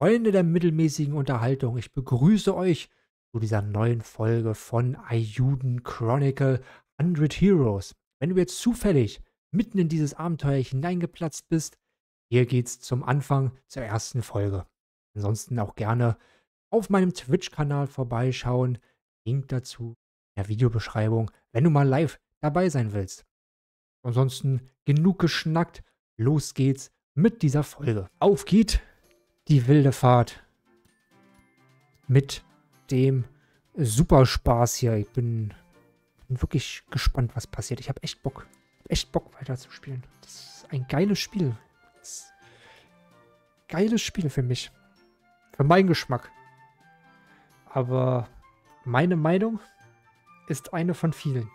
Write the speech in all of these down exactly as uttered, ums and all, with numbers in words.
Freunde der mittelmäßigen Unterhaltung, ich begrüße euch zu dieser neuen Folge von Eiyuden Chronicle hundert Heroes. Wenn du jetzt zufällig mitten in dieses Abenteuer hineingeplatzt bist, hier geht's zum Anfang zur ersten Folge. Ansonsten auch gerne auf meinem Twitch-Kanal vorbeischauen. Link dazu in der Videobeschreibung, wenn du mal live dabei sein willst. Ansonsten genug geschnackt, los geht's mit dieser Folge. Auf geht die wilde Fahrt mit dem Superspaß hier. Ich bin, bin wirklich gespannt, was passiert. Ich habe echt Bock, echt Bock weiterzuspielen. Das ist ein geiles Spiel. Das ist ein geiles Spiel für mich. Für meinen Geschmack. Aber meine Meinung ist eine von vielen.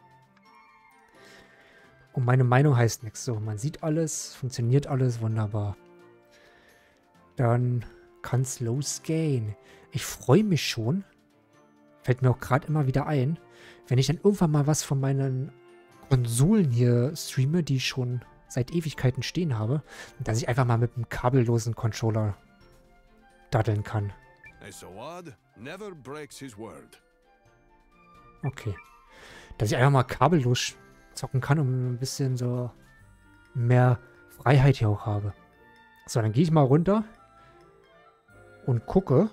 Und meine Meinung heißt nichts. So, man sieht alles, funktioniert alles, wunderbar. Dann kann es losgehen. Ich freue mich schon. Fällt mir auch gerade immer wieder ein, wenn ich dann irgendwann mal was von meinen Konsolen hier streame, die ich schon seit Ewigkeiten stehen habe, dass ich einfach mal mit einem kabellosen Controller daddeln kann. Okay. Dass ich einfach mal kabellos zocken kann und ein bisschen so mehr Freiheit hier auch habe. So, dann gehe ich mal runter und gucke,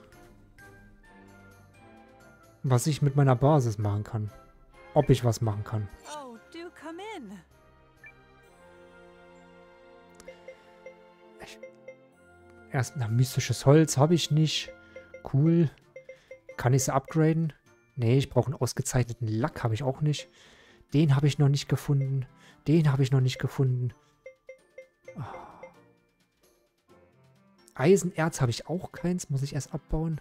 was ich mit meiner Basis machen kann. Ob ich was machen kann. Oh, do come in. Ich, erst ein mystisches Holz habe ich nicht. Cool. Kann ich sie upgraden? Nee, ich brauche einen ausgezeichneten Lack, habe ich auch nicht. Den habe ich noch nicht gefunden. Den habe ich noch nicht gefunden. Oh. Eisenerz habe ich auch keins. Muss ich erst abbauen.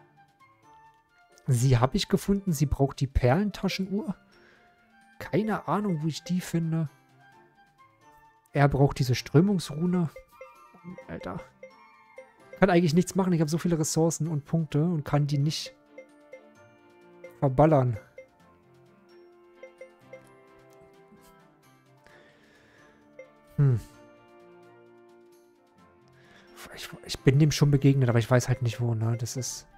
Sie habe ich gefunden. Sie braucht die Perlentaschenuhr. Keine Ahnung, wo ich die finde. Er braucht diese Strömungsrune. Alter. Kann eigentlich nichts machen. Ich habe so viele Ressourcen und Punkte und kann die nicht verballern. Hm. Ich, ich bin dem schon begegnet, aber ich weiß halt nicht wo, ne? Das ist...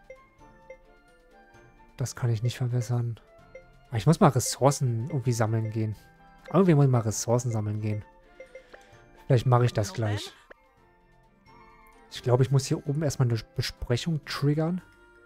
Das kann ich nicht verbessern. Aber ich muss mal Ressourcen irgendwie sammeln gehen. Irgendwie muss ich mal Ressourcen sammeln gehen. Vielleicht mache ich das gleich. Ich glaube, ich muss hier oben erstmal eine Besprechung triggern.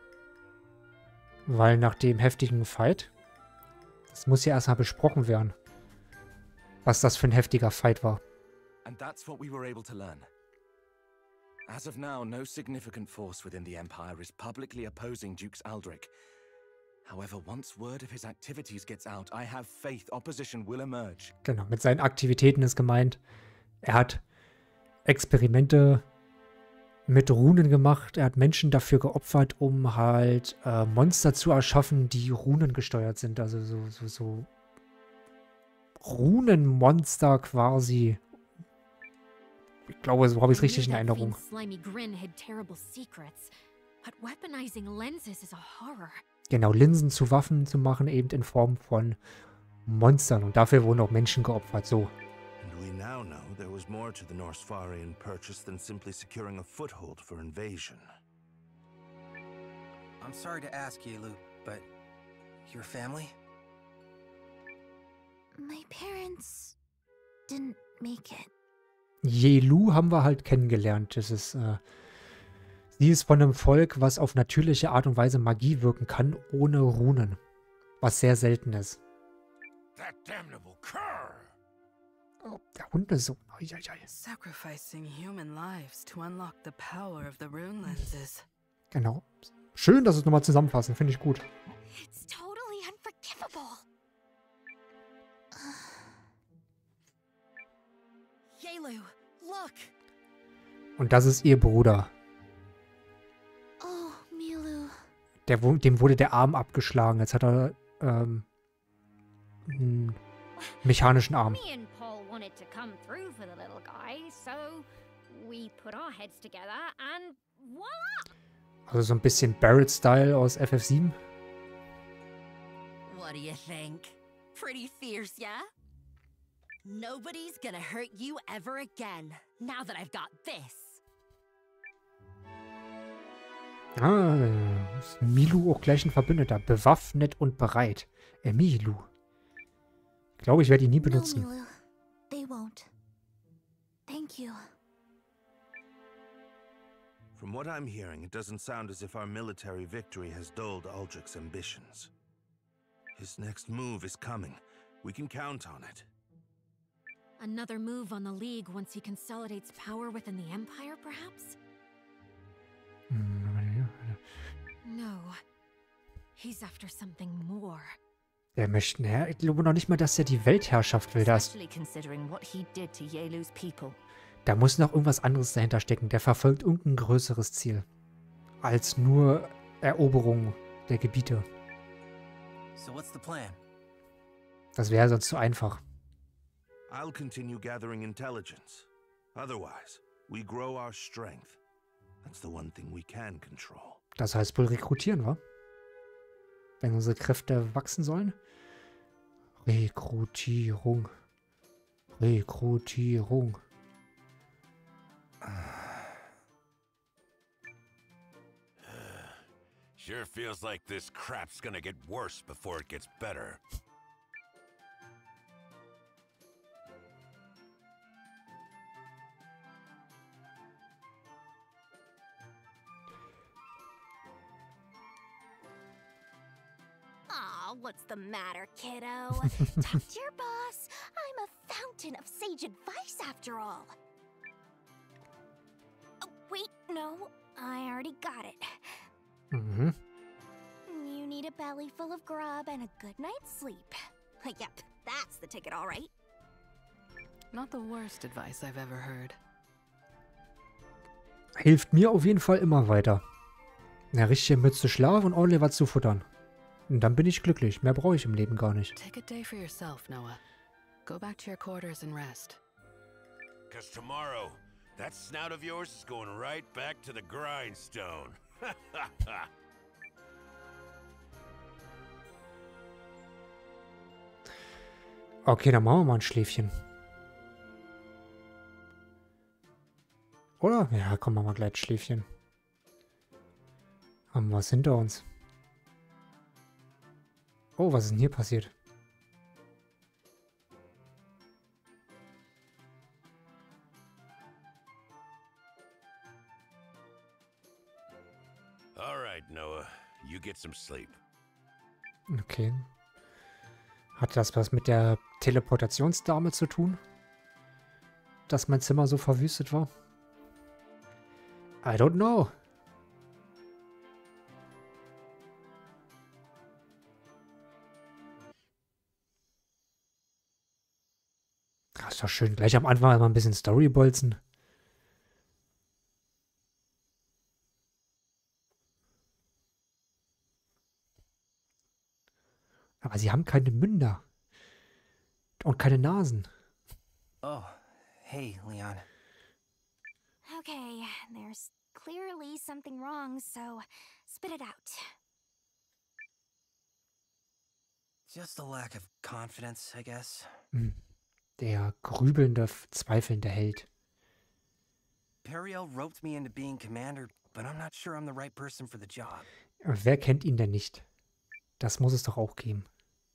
Weil nach dem heftigen Fight... Das muss ja erstmal besprochen werden. Was das für ein heftiger Fight war. And that's what we were able to learn. As of now, no significant force within the Empire is publicly opposing Dukes Aldrich. However, once word of his activities gets out, I have faith opposition will emerge. Genau, mit seinen Aktivitäten ist gemeint, er hat Experimente mit Runen gemacht, er hat Menschen dafür geopfert, um halt äh, Monster zu erschaffen, die Runen gesteuert sind. Also so, so, so Runenmonster quasi. Ich glaube, so habe ich es richtig in Erinnerung. Genau, Linsen zu Waffen zu machen, eben in Form von Monstern. Und dafür wurden auch Menschen geopfert, so. And we now know there was more to the Norsfarian purchase than simply securing a foothold for invasion. I'm sorry to ask, Yelu, but your family? My parents didn't make it. Yelu haben wir halt kennengelernt. Das ist, äh, sie ist von einem Volk, was auf natürliche Art und Weise Magie wirken kann, ohne Runen. Was sehr selten ist. That damnable cur! Oh, der Hundesohn. Sacrificing human lives to unlock the power of the rune lenses. Genau. Schön, dass es nochmal zusammenfassen. Finde ich gut. It's totally unforgivable. Yelu, look! Und das ist ihr Bruder. Oh, Milu. Der, dem wurde der Arm abgeschlagen. Jetzt hat er ähm, einen mechanischen Arm. Me and Paul wanted to come through for the little guy, so we put our heads together and voila! Also so ein bisschen Barrett-Style aus F F sieben. What do you think? Pretty fierce, yeah? Nobody's gonna hurt you ever again, now that I've got this. Ah, ist Milu auch gleich ein Verbündeter. Bewaffnet und bereit. Äh, Milu. Ich glaube, ich werde ihn nie benutzen. No, Milu. They won't. Thank you. From what I'm hearing, it doesn't sound as if our military victory has dulled Aldrich's ambitions. His next move is coming. We can count on it. Another move on the League once he consolidates power within the Empire, perhaps? No. He's after something more. Der möchte, naja, ich glaube noch nicht mal, dass er die Weltherrschaft will. Das, Especially considering what he did to Yelu's people. da muss noch irgendwas anderes dahinter stecken. Der verfolgt irgendein größeres Ziel. Als nur Eroberung der Gebiete. So what's the plan? Das wäre sonst zu einfach. I'll continue gathering intelligence. Otherwise, we grow our strength. That's the one thing we can control. Das heißt wohl rekrutieren, wa? Wenn unsere Kräfte wachsen sollen. Rekrutierung. Rekrutierung. Sure feels like this crap's gonna get worse before it gets better. Aw, what's the matter, kiddo? Talk to your boss. I'm a fountain of sage advice after all. Oh, wait, no. I already got it. Mhm. You need a belly full of grub and a good night's sleep. Yep, that's the ticket, all right. Not the worst advice I've ever heard. Hilft mir auf jeden Fall immer weiter. Eine richtige Mütze Schlaf und ordentlich was zu futtern. Und dann bin ich glücklich. Mehr brauche ich im Leben gar nicht. Take a day for yourself, Noah. Go back to your quarters and rest. Cause tomorrow, that snout of yours is going right back to the grindstone. Okay, dann machen wir mal ein Schläfchen. Oder? Ja, komm, machen wir gleich ein Schläfchen. Haben wir was hinter uns. Oh, was ist denn hier passiert? All right, Noah, you get some sleep. Okay. Hat das was mit der Teleportationsdame zu tun? Dass mein Zimmer so verwüstet war? I don't know. Das ist doch schön. Gleich am Anfang mal ein bisschen Storybolzen. Aber sie haben keine Münder. Und keine Nasen. Oh, hey, Leon. Okay, there's clearly something wrong, so spit it out. Just a lack of confidence, I guess. Hm. Der grübelnde, zweifelnde Held. Periel roped me into being commander, but I'm not sure I'm the right person for the job. Wer kennt ihn denn nicht? Das muss es doch auch geben.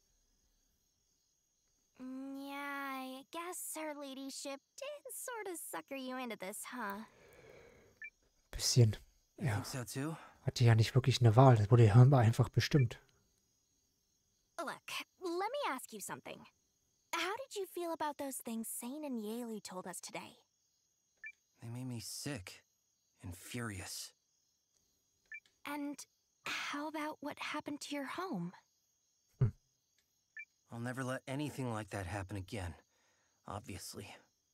Yeah, I guess her ladyship did sort of sucker you into this, huh? Bisschen. You Ja. think so too? Hatte ja nicht wirklich eine Wahl. Das wurde ja einfach bestimmt. Look, let me ask you something. How did you feel about those things Sane and Yaley told us today? They made me sick and furious. And how about what happened to your home? Hm. I'll never let anything like that happen again, obviously.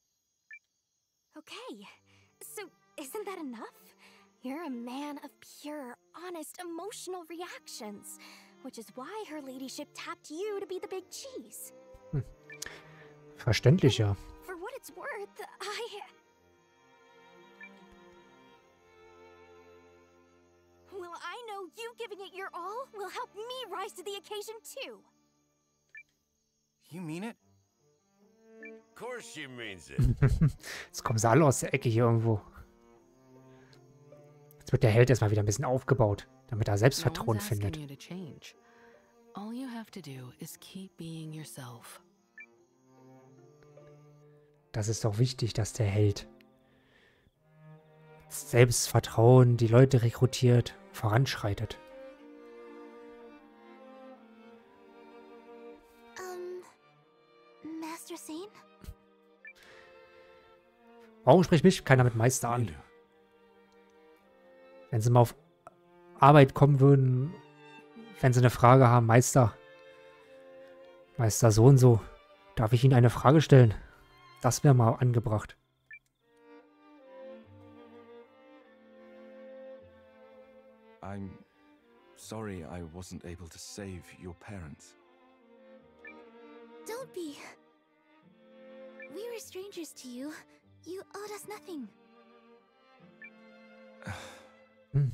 Okay, so isn't that enough? You're a man of pure, honest, emotional reactions, which is why her ladyship tapped you to be the big cheese. Hm. Verständlich, ja. For what it's worth, I... Well, I know you giving it your all will help me rise to the occasion too. You mean it? Of course she means it. Jetzt kommen sie alle aus der Ecke hier irgendwo. Jetzt wird der Held erstmal wieder ein bisschen aufgebaut, damit er No Selbstvertrauen one's asking findet. you to change. All you have to do is keep being yourself. Das ist doch wichtig, dass der Held Selbstvertrauen, die Leute rekrutiert, voranschreitet. Um, Master Zane? Warum spricht mich keiner mit Meister an? Wenn sie mal auf Arbeit kommen würden, wenn sie eine Frage haben, Meister, Meister so und so, darf ich Ihnen eine Frage stellen? Das wäre mal angebracht. I'm sorry I wasn't able to save your parents. Don't be. We were strangers to you. You owed us nothing. Hm.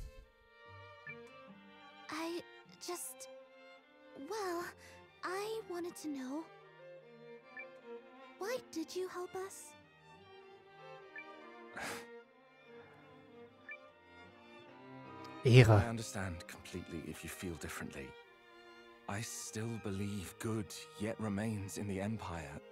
I just... Well, I wanted to know... Why did you help us? Ehre. I understand completely if you feel differently. I still believe good yet remains in the Empire.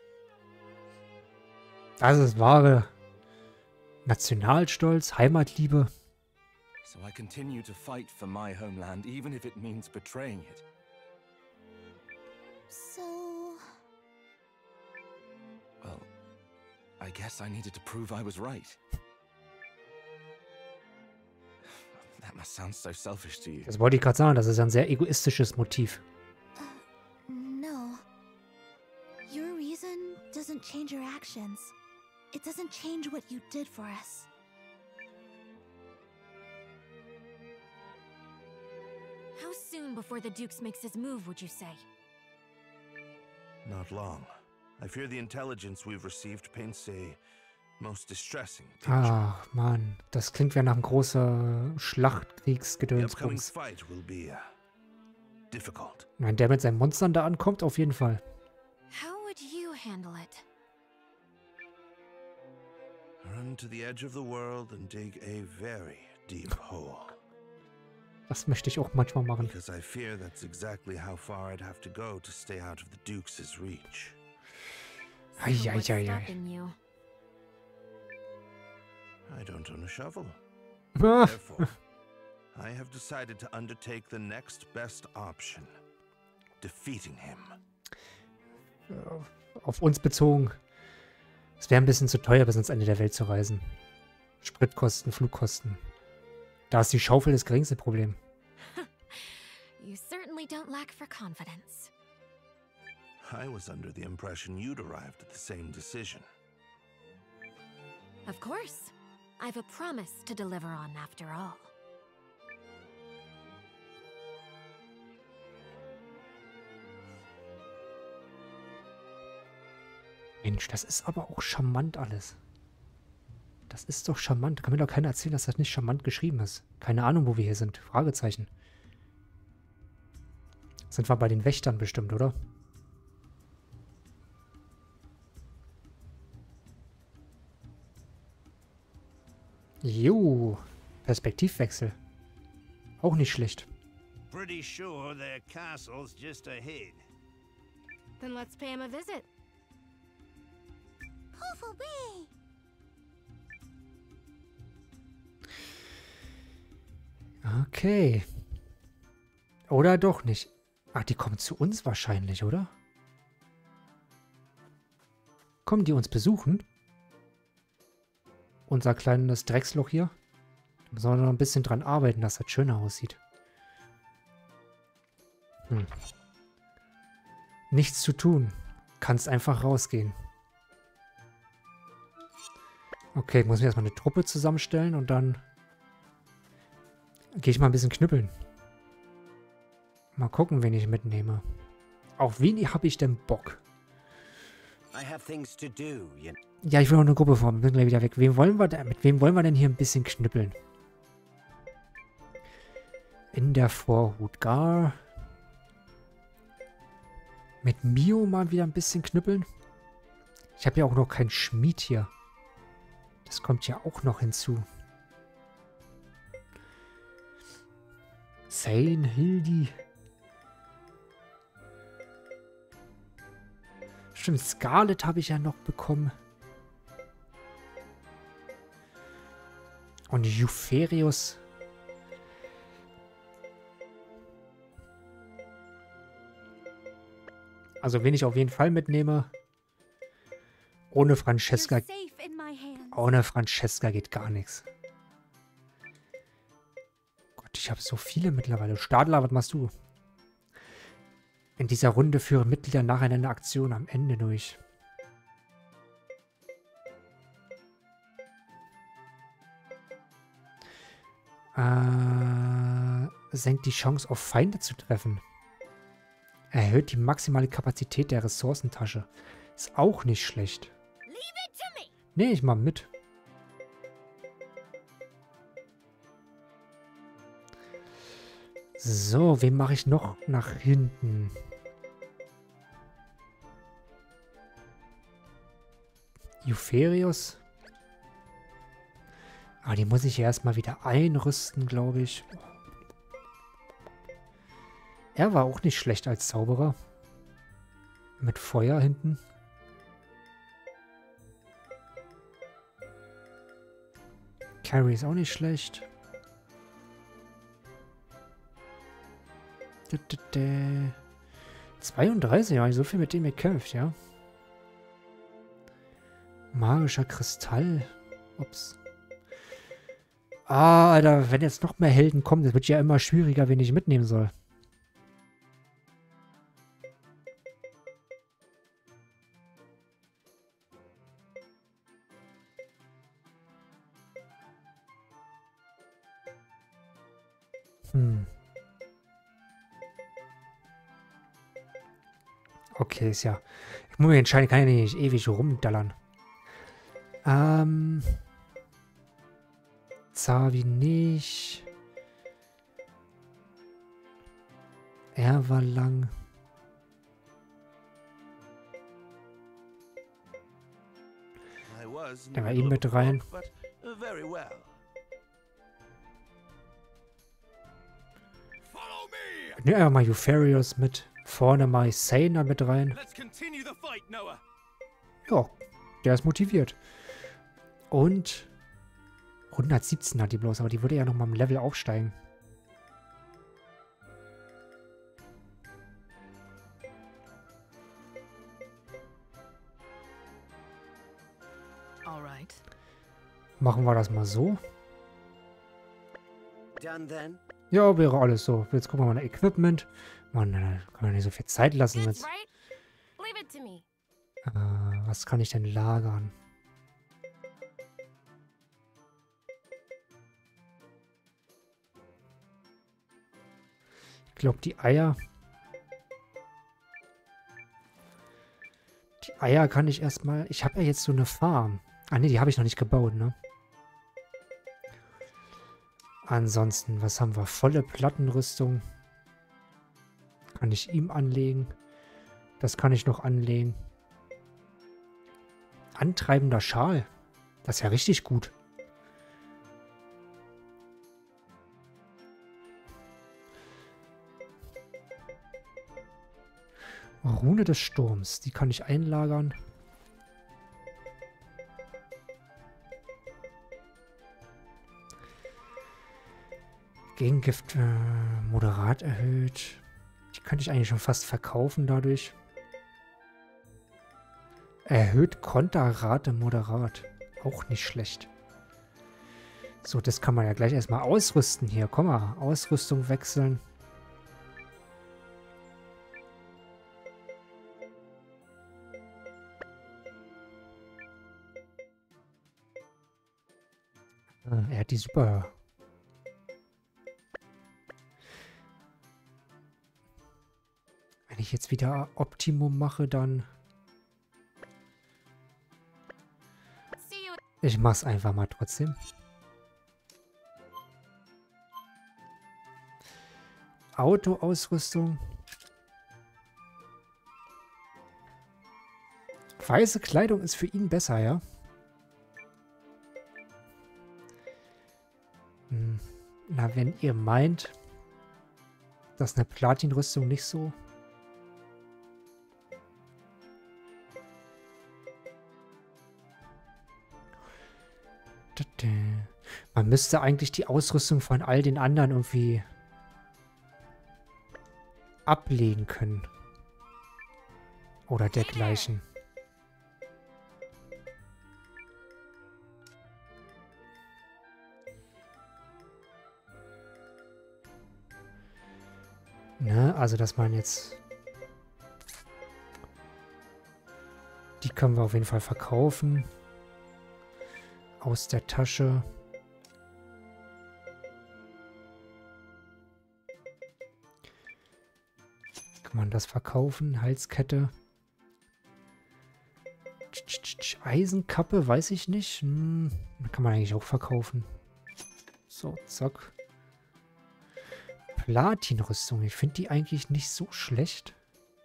Das ist wahre Nationalstolz, Heimatliebe. So I continue to fight for my homeland, even if it means betraying it. So... Well, I guess I needed to prove I was right. That must sound so selfish to you. Das wollte ich gerade sagen, das ist ein sehr egoistisches Motiv. Uh, no. Your reason doesn't change your actions. It doesn't change what you did for us. How soon before the Dukes makes his move, would you say? Not long. I fear the intelligence we've received paints a most distressing picture. Ach, Mann. Das klingt wie nach einem großen The upcoming Schlachtkriegsgedönsbums. fight will be uh, difficult. Wenn der mit seinen Monstern da ankommt, auf jeden Fall. How would you handle it? Run to the edge of the world and dig a very deep hole. Das möchte ich auch manchmal machen. Because I fear that's exactly how far I'd have to go to stay out of the Dukes' reach. So what's Eieieiei. stopping you? I don't own a shovel. Ah, Therefore, I have decided to undertake the next best option. Defeating him. auf uns bezogen. Es wäre ein bisschen zu teuer, bis ans Ende der Welt zu reisen. Spritkosten, Flugkosten. Da ist die Schaufel das geringste Problem. You certainly don't lack for confidence. I was under the impression you'd arrived at the same decision. Of course. I've a promise to deliver on after all. Mensch, das ist aber auch charmant alles. Das ist doch charmant. Kann mir doch keiner erzählen, dass das nicht charmant geschrieben ist. Keine Ahnung, wo wir hier sind. Fragezeichen. Sind wir bei den Wächtern bestimmt, oder? Jo. Perspektivwechsel. Auch nicht schlecht. Pretty sure their castle's just ahead. Then let's pay him a visit. Hoof-a-wee! Okay. Oder doch nicht. Ach, die kommen zu uns wahrscheinlich, oder? Kommen die uns besuchen? Unser kleines Drecksloch hier? Da müssen wir noch ein bisschen dran arbeiten, dass das schöner aussieht. Hm. Nichts zu tun. Kannst einfach rausgehen. Okay, ich muss mir erstmal eine Truppe zusammenstellen und dann gehe ich mal ein bisschen knüppeln. Mal gucken, wen ich mitnehme. Auf wen habe ich denn Bock? I have things to do, you Ja, ich will noch eine Gruppe formen. Bin gleich wieder weg. Wem wollen wir denn, mit wem wollen wir denn hier ein bisschen knüppeln? In der Vorhut gar. Mit Mio mal wieder ein bisschen knüppeln. Ich habe ja auch noch keinen Schmied hier. Das kommt ja auch noch hinzu. Zane, Hildi. Stimmt, Scarlet habe ich ja noch bekommen. Und Eupherius. Also, wen ich auf jeden Fall mitnehme. Ohne Francesca. Ohne Francesca geht gar nichts. Gott, ich habe so viele mittlerweile. Stadler, was machst du? In dieser Runde führen Mitglieder nacheinander Aktionen am Ende durch. Äh, senkt die Chance, auf Feinde zu treffen. Erhöht die maximale Kapazität der Ressourcentasche. Ist auch nicht schlecht. Nee, ich mach mit. So, wen mache ich noch nach hinten? Eupherius. Ah, die muss ich ja erstmal wieder einrüsten, glaube ich. Er war auch nicht schlecht als Zauberer. Mit Feuer hinten. Carrie ist auch nicht schlecht. zweiunddreißig, ja, so viel mit dem ihr kämpft, ja. Magischer Kristall. Ups. Ah, Alter, wenn jetzt noch mehr Helden kommen, das wird ja immer schwieriger, wen ich mitnehmen soll. Hm. Okay, ist ja... Ich muss mich entscheiden, kann ja nicht ewig rumdallern. Ähm... Zavi nicht. Er war lang. Der war eben mit rein. Ne, einfach mal Eupherius mit. Vorne mal Zane mit rein. Ja, der ist motiviert. Und hundertsiebzehn hat die bloß, aber die würde ja nochmal im Level aufsteigen. Alright. Machen wir das mal so. Ja, wäre alles so. Jetzt gucken wir mal nach Equipment. Mann, da kann man nicht so viel Zeit lassen. Jetzt. Äh, was kann ich denn lagern? Ich glaube, die Eier... Die Eier kann ich erstmal... Ich habe ja jetzt so eine Farm. Ah, ne, die habe ich noch nicht gebaut, ne? Ansonsten, was haben wir? Volle Plattenrüstung. Kann ich ihm anlegen. Das kann ich noch anlegen. Antreibender Schal. Das ist ja richtig gut. Rune des Sturms. Die kann ich einlagern. Gegengift äh, moderat erhöht. Die könnte ich eigentlich schon fast verkaufen dadurch. Erhöht Konterrate moderat. Auch nicht schlecht. So, das kann man ja gleich erstmal ausrüsten hier. Komm mal, Ausrüstung wechseln. Ah, er hat die super... Wenn ich jetzt wieder Optimum mache, dann... Ich mach's einfach mal trotzdem. Autoausrüstung. Weiße Kleidung ist für ihn besser, ja? Hm. Na, wenn ihr meint... Das ist eine Platin-Rüstung nicht so. Man müsste eigentlich die Ausrüstung von all den anderen irgendwie ablegen können. Oder dergleichen. Ne, also dass man jetzt... Die können wir auf jeden Fall verkaufen. Aus der Tasche. Kann man das verkaufen? Halskette. Eisenkappe, weiß ich nicht. Hm, kann man eigentlich auch verkaufen. So, zack. Platinrüstung. Ich finde die eigentlich nicht so schlecht.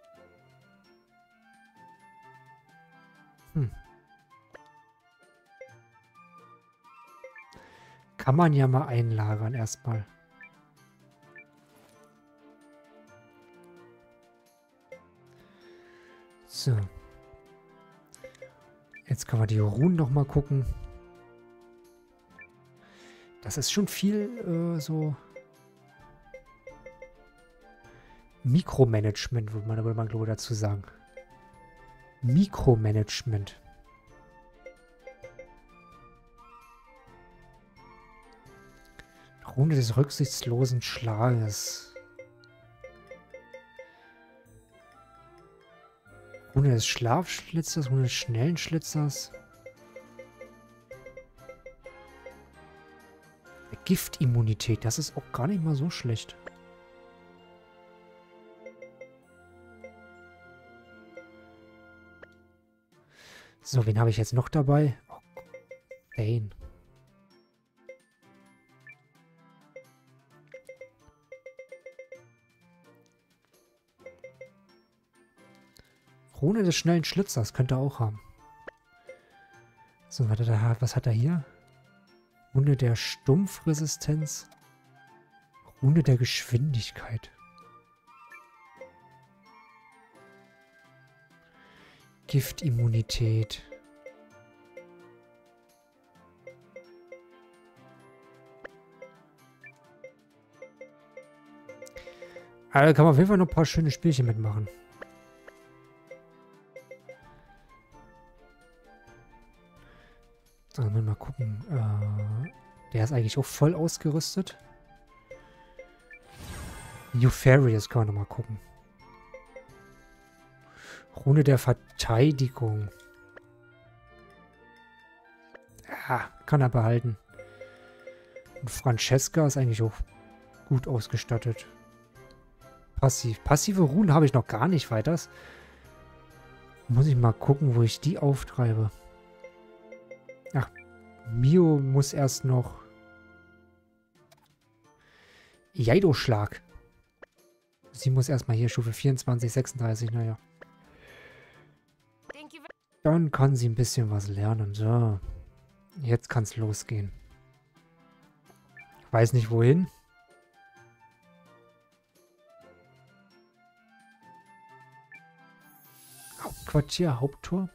Hm. Kann man ja mal einlagern erstmal. So. Jetzt können wir die Runen noch mal gucken. Das ist schon viel äh, so Mikromanagement, würde man, würde man glaube ich dazu sagen. Mikromanagement. Rune des rücksichtslosen Schlages. Rune des Schlafschlitzers, Rune des schnellen Schlitzers. Giftimmunität, das ist auch gar nicht mal so schlecht. So, wen habe ich jetzt noch dabei? Oh, Bane. Rune des schnellen Schlitzers könnte er auch haben. So, was hat er, was hat er hier? Rune der Stumpfresistenz. Rune der Geschwindigkeit. Giftimmunität. Aber da kann man auf jeden Fall noch ein paar schöne Spielchen mitmachen. So, mal gucken. Äh, der ist eigentlich auch voll ausgerüstet. Eupharius können wir noch mal gucken. Rune der Verteidigung. Ja, kann er behalten. Und Francesca ist eigentlich auch gut ausgestattet. Passiv. Passive Runen habe ich noch gar nicht weiters. Muss ich mal gucken, wo ich die auftreibe. Ach, Mio muss erst noch... Jaido-Schlag. Sie muss erstmal hier Stufe vierundzwanzig, sechsunddreißig, naja. Dann kann sie ein bisschen was lernen. So. Jetzt kann es losgehen. Ich weiß nicht wohin. Hauptquartier, Haupttor.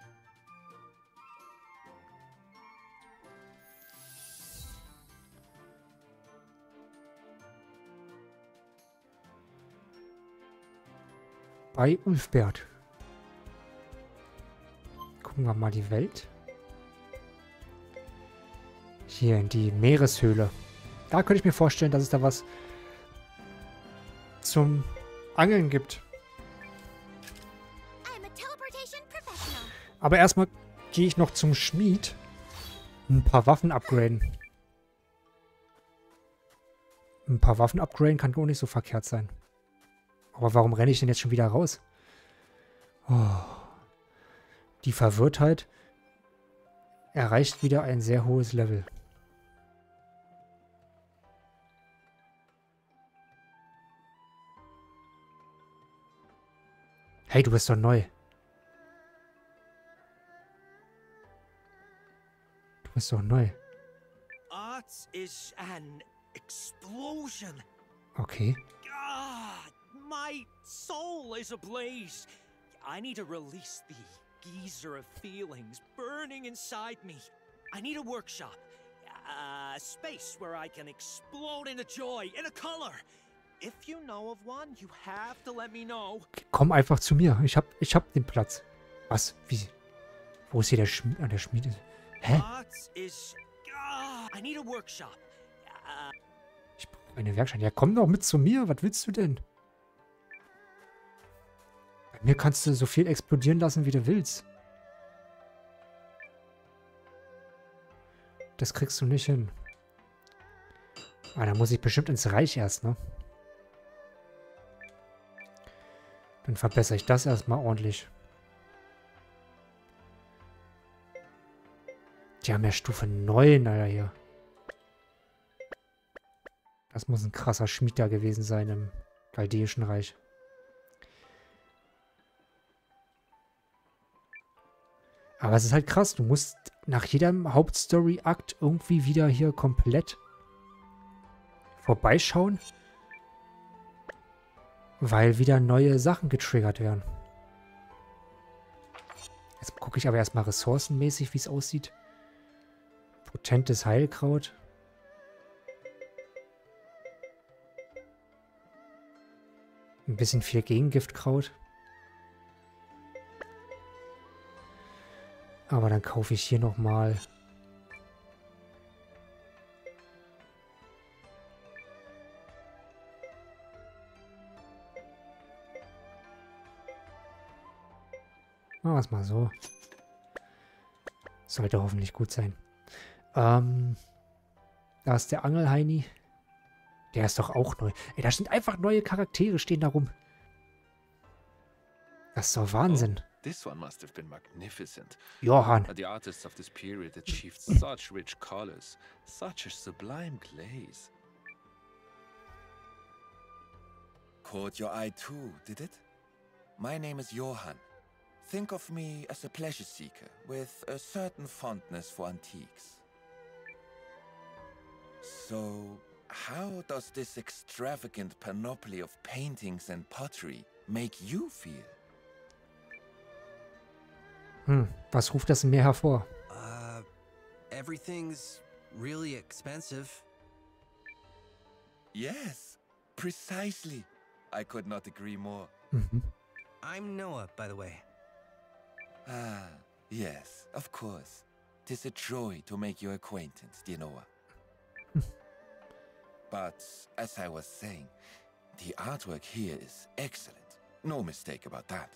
Bei Ulfbert. Gucken wir mal die Welt. Hier in die Meereshöhle. Da könnte ich mir vorstellen, dass es da was zum Angeln gibt. Aber erstmal gehe ich noch zum Schmied. Ein paar Waffen upgraden. Ein paar Waffen upgraden kann auch nicht so verkehrt sein. Aber warum renne ich denn jetzt schon wieder raus? Oh. Die Verwirrtheit erreicht wieder ein sehr hohes Level. Hey, du bist doch neu. Du bist doch neu. Art is an explosion. Okay. Ah, my soul is ablaze. I need to release the geyser of feelings burning inside me. I need a workshop. A space where I can explode into joy, into color. If you know of one, you have to let me know. Komm einfach zu mir. Ich hab, ich hab den Platz. Was? Wie? Wo ist hier der Schmied? Ah, der Schmied ist... Hä? Is, uh, I need a workshop. Uh, Ich brauche eine Werkstatt. Ja, komm doch mit zu mir. Was willst du denn? Bei mir kannst du so viel explodieren lassen, wie du willst. Das kriegst du nicht hin. Ah, da muss ich bestimmt ins Reich erst, ne? Dann verbessere ich das erstmal ordentlich. Die haben ja Stufe neun, Alter, hier. Das muss ein krasser Schmied da gewesen sein im Chaldäischen Reich. Aber es ist halt krass, du musst nach jedem Hauptstory-Akt irgendwie wieder hier komplett vorbeischauen, weil wieder neue Sachen getriggert werden. Jetzt gucke ich aber erstmal ressourcenmäßig, wie es aussieht. Potentes Heilkraut. Ein bisschen viel Gegengiftkraut. Aber dann kaufe ich hier nochmal machen wir es mal so. Sollte hoffentlich gut sein. Ähm, da ist der Angelheini. Der ist doch auch neu. Ey, da sind einfach neue Charaktere, stehen da rum. Das ist doch Wahnsinn. Oh, this one must have been magnificent. Johann. The artists of this period achieved such rich colors, such a sublime glaze. Caught your eye too, did it? My name is Johann. Think of me as a pleasure seeker with a certain fondness for antiques. So, how does this extravagant panoply of paintings and pottery make you feel? Hm, was ruft das in mir hervor? Uh, everything's really expensive. Yes, precisely. I could not agree more. Mhm. I'm Noah, by the way. Ah, yes, of course. 'Tis a joy to make your acquaintance, dear Noah. But, as I was saying, the artwork here is excellent. No mistake about that.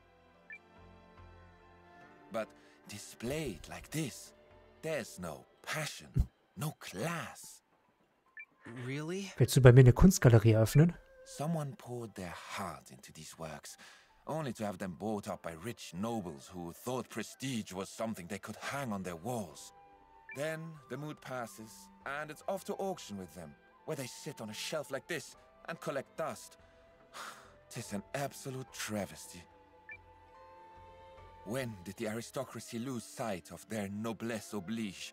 But displayed like this, there's no passion, no class. Really? Willst du bei mir eine Kunstgalerie eröffnen? Someone poured their heart into these works, only to have them bought up by rich nobles who thought prestige was something they could hang on their walls. Then the mood passes, and it's off to auction with them, where they sit on a shelf like this and collect dust. 'Tis an absolute travesty. When did the aristocracy lose sight of their noblesse oblige?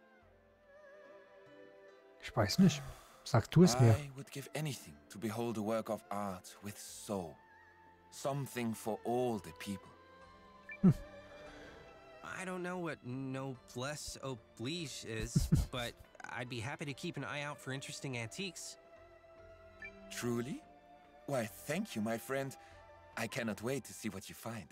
Ich weiß nicht. Sag du es mir. I would give anything to behold a work of art with soul. Something for all the people. Hm. I don't know what noblesse oblige is, but I'd be happy to keep an eye out for interesting antiques. Truly? Why, thank you, my friend. I cannot wait to see what you find.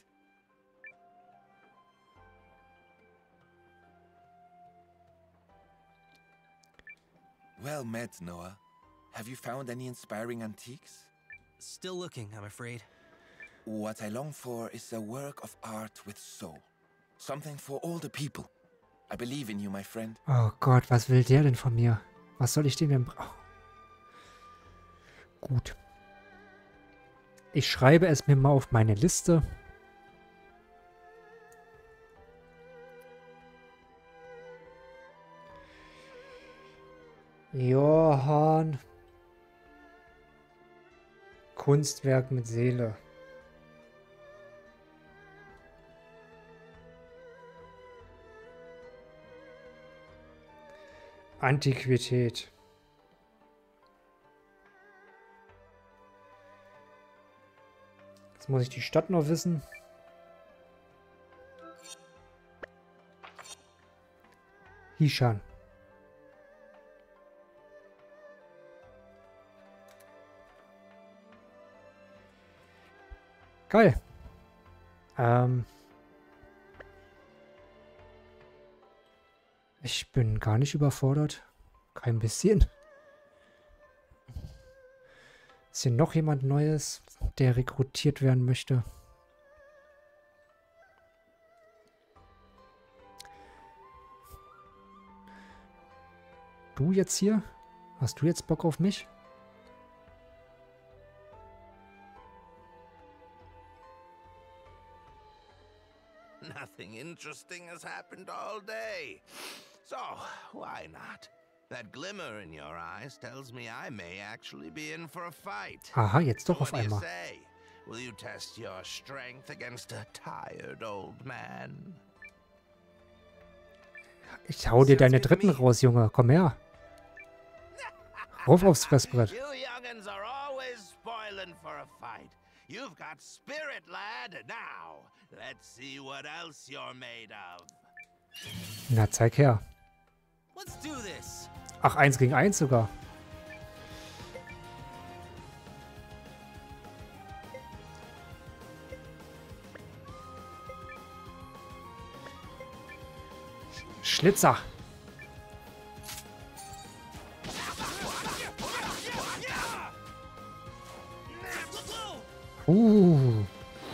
Well met, Noah. Have you found any inspiring antiques? Still looking, I'm afraid. What I long for is a work of art with soul. Something for all the people. I believe in you, my friend. Oh Gott, was will der denn von mir? Was soll ich dem denn brauchen? Gut. Ich schreibe es mir mal auf meine Liste. Johann. Kunstwerk mit Seele. Antiquität. Jetzt muss ich die Stadt noch wissen. Hishan. Geil. Ähm. Ich bin gar nicht überfordert. Kein bisschen. Ist hier noch jemand Neues, der rekrutiert werden möchte? Du jetzt hier? Hast du jetzt Bock auf mich? Nothing interesting has happened all day. So, why not? That glimmer in your eyes tells me I may actually be in for a fight. Aha, jetzt doch So auf what do you einmal. say? Will you test your strength against a tired old man? Ich hau dir deine dritten raus, Junge. Komm her. Rauf aufs Fressbrett. You young'uns are always spoiling for a fight. You've got spirit, lad. Now, let's see what else you're made of. Na, zeig her. Let's do this. Ach, eins gegen eins sogar. Schlitzer. Uh.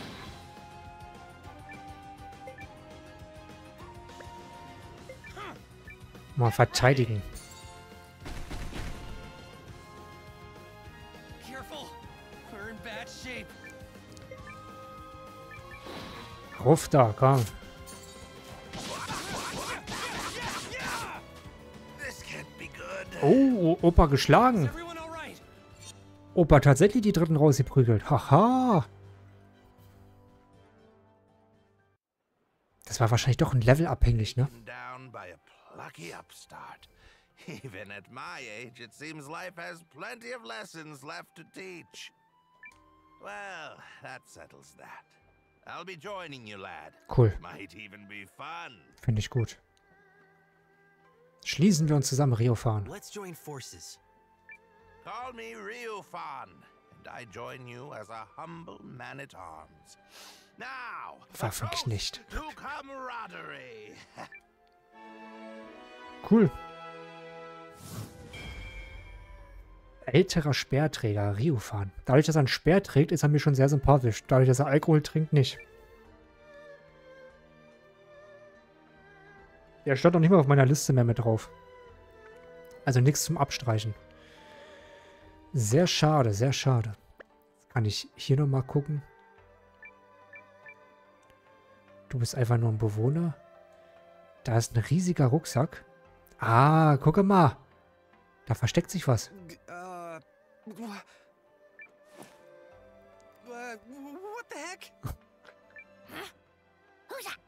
Mal verteidigen. Careful. We're in bad shape. Ruf da, komm. Oh, Opa geschlagen. Opa tatsächlich die dritten rausgeprügelt. Haha. Das war wahrscheinlich doch ein Level abhängig, ne? Down by a plucky upstart. Even at my age, it seems life has plenty of lessons left to teach. Well, that settles that. I'll be joining you, lad. Cool. Might even be fun. Finde ich gut. Schließen wir uns zusammen, Riofan. Let's join forces. Call me Riofan, and I join you as a humble man-at-arms. Now, a Waffenknecht. toast to camaraderie. Cool. Älterer Speerträger, Riofan. Dadurch, dass er einen Speer trägt, ist er mir schon sehr sympathisch. Dadurch, dass er Alkohol trinkt, nicht. Der stand noch nicht mal auf meiner Liste mehr mit drauf. Also nichts zum Abstreichen. Sehr schade, sehr schade. Kann ich hier nochmal gucken? Du bist einfach nur ein Bewohner. Da ist ein riesiger Rucksack. Ah, gucke mal. Da versteckt sich was. Uh, wha- uh, what the heck? Who's that?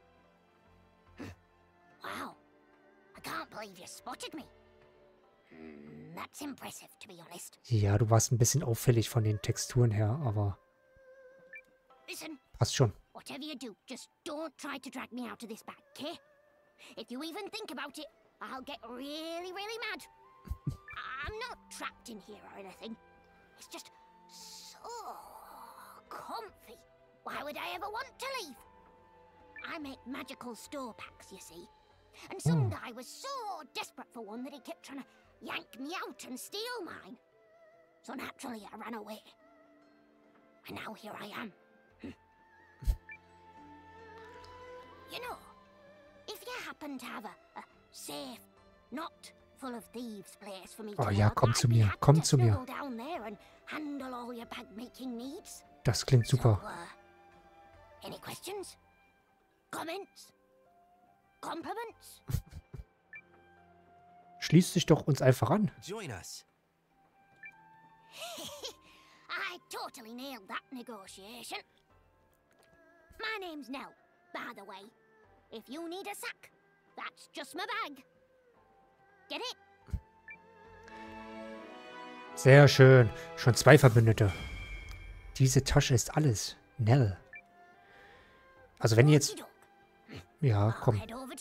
Wow. I can't believe you spotted me. Hmm, that's impressive, to be honest. Ja, du warst ein bisschen auffällig von den Texturen her, aber Listen, passt schon. whatever you do, just don't try to drag me out of this bag, okay? If you even think about it, I'll get really, really mad. I'm not trapped in here or anything. It's just so comfy. Why would I ever want to leave? I make magical store packs, you see. And some Hmm. guy was so desperate for one that he kept trying to yank me out and steal mine. So naturally I ran away. And now here I am. You know, if you happen to have a, a safe, not full of thieves place for me to Oh ja, work, komm I'd zu be mir, happy komm to zu mir. snuggle down there and handle all your bag-making needs. Das klingt super. So, uh, any questions? Comments? Compliments? Schließ dich doch uns einfach an. Join us. I totally nailed that negotiation. My name's Nell, by the way. If you need a sack, that's just my bag. Get it? Sehr schön. Schon zwei Verbündete. Diese Tasche ist alles. Nell. Also wenn jetzt... Ja, komm.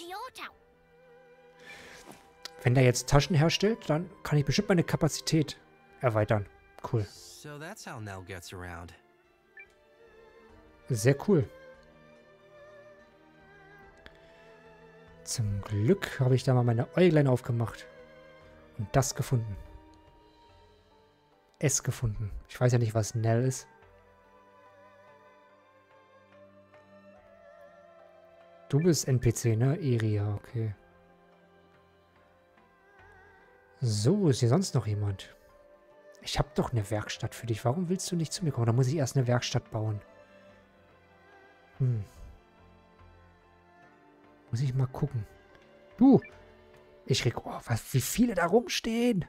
Wenn der jetzt Taschen herstellt, dann kann ich bestimmt meine Kapazität erweitern. Cool. So that's how Nell gets around. Sehr cool. Zum Glück habe ich da mal meine Äuglein aufgemacht. Und das gefunden. Es gefunden. Ich weiß ja nicht, was Nell ist. Du bist N P C, ne? Iria, okay. So, ist hier sonst noch jemand? Ich habe doch eine Werkstatt für dich. Warum willst du nicht zu mir kommen? Da muss ich erst eine Werkstatt bauen. Hm. Muss ich mal gucken. Du! Ich krieg... Oh, was, wie viele da rumstehen!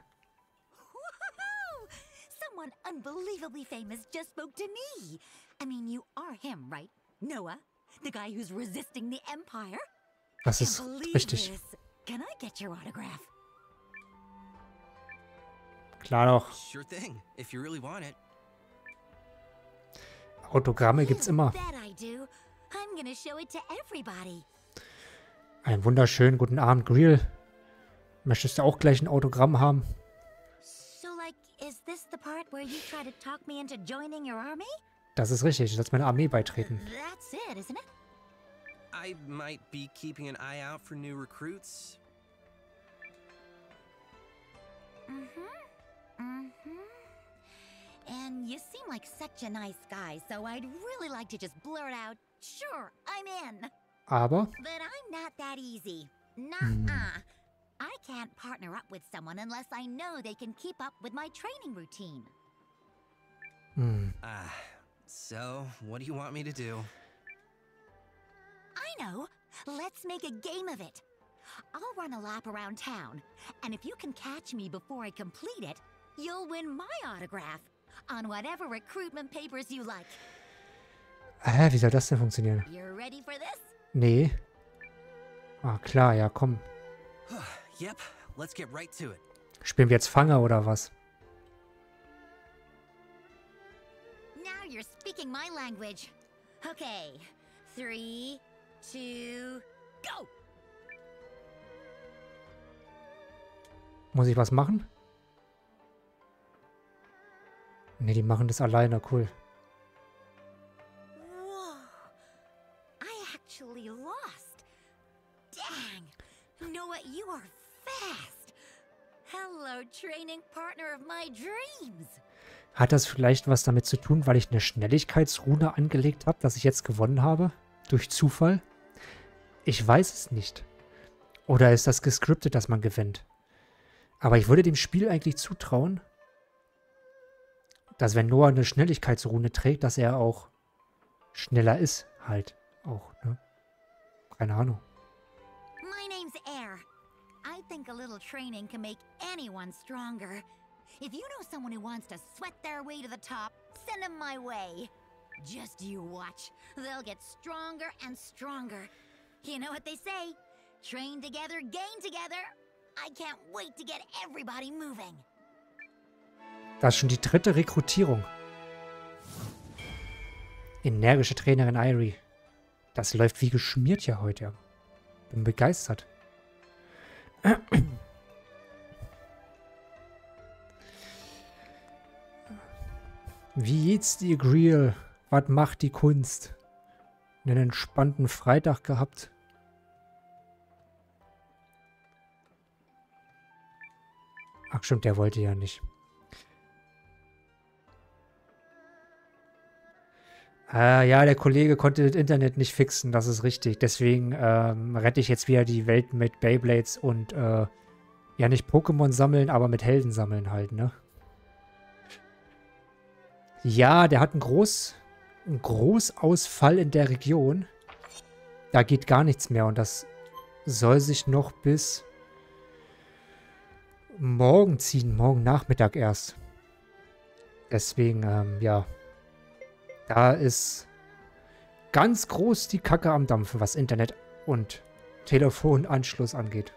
Someone unbelievably famous just spoke to me. I mean, you are him, right? Noah? The guy who's resisting the Empire? Das ist richtig. Can I get your autograph? Klar doch. Sure thing, if you really want it. Autogramme gibt's immer. Bet I do. I'm gonna show it to everybody. Einen wunderschönen guten Abend, Greal. Möchtest du auch gleich ein Autogramm haben? So, like, is this the part where you try to talk me into joining your army? Das ist richtig. Du sollst meiner Armee beitreten. That's it, isn't it? I might be keeping an eye out for new recruits. Mm-hmm. Mm-hmm. And you seem like such a nice guy, so I'd really like to just blurt out, sure, I'm in. Aber? But I'm not that easy. Nuh-uh. I can't partner up with someone unless I know they can keep up with my training routine. Hm. Ah, so what do you want me to do? I know. Let's make a game of it. I'll run a lap around town, and if you can catch me before I complete it, you'll win my autograph on whatever recruitment papers you like. Hä, wie soll das denn funktionieren? You're ready for this? Nee. Ah, klar, ja, komm. Yep, let's get right to it. Spielen wir jetzt Fanger oder was? Now you're speaking my language. Okay, three, two, go! Muss ich was machen? Ne, die machen das alleine, cool. Whoa, I actually lost. Dang, Noah, you are fast. Hello, training partner of my dreams. Hat das vielleicht was damit zu tun, weil ich eine Schnelligkeitsrune angelegt habe, dass ich jetzt gewonnen habe? Durch Zufall? Ich weiß es nicht. Oder ist das gescriptet, dass man gewinnt? Aber ich würde dem Spiel eigentlich zutrauen, dass wenn Noah eine Schnelligkeitsrune trägt, dass er auch schneller ist. Halt auch, ne? Keine Ahnung. My name's Air. I think a little training can make anyone stronger. If you know someone who wants to sweat their way to the top, send them my way. Just you watch. They'll get stronger and stronger. You know what they say? Train together, gain together. I can't wait to get everybody moving. Das ist schon die dritte Rekrutierung. Energische Trainerin Irie. Das läuft wie geschmiert ja heute. Bin begeistert. Wie geht's dir, Greal? Was macht die Kunst? Einen entspannten Freitag gehabt? Ach stimmt, der wollte ja nicht. Äh, ja, der Kollege konnte das Internet nicht fixen, das ist richtig. Deswegen ähm, rette ich jetzt wieder die Welt mit Beyblades und äh, ja nicht Pokémon sammeln, aber mit Helden sammeln halt, ne? Ja, der hat einen, Groß, einen Großausfall in der Region. Da geht gar nichts mehr und das soll sich noch bis morgen ziehen, morgen Nachmittag erst. Deswegen, ähm, ja. Da ist ganz groß die Kacke am Dampfen, was Internet und Telefonanschluss angeht.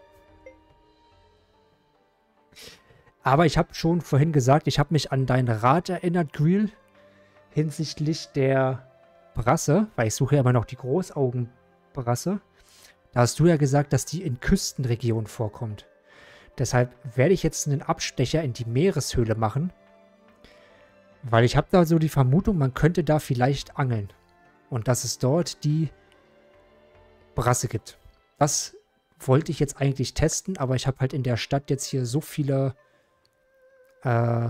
Aber ich habe schon vorhin gesagt, ich habe mich an deinen Rat erinnert, Greal, hinsichtlich der Brasse, weil ich suche ja immer noch die Großaugenbrasse. Da hast du ja gesagt, dass die in Küstenregionen vorkommt. Deshalb werde ich jetzt einen Abstecher in die Meereshöhle machen. Weil ich habe da so die Vermutung, man könnte da vielleicht angeln. Und dass es dort die Brasse gibt. Das wollte ich jetzt eigentlich testen, aber ich habe halt in der Stadt jetzt hier so viele äh,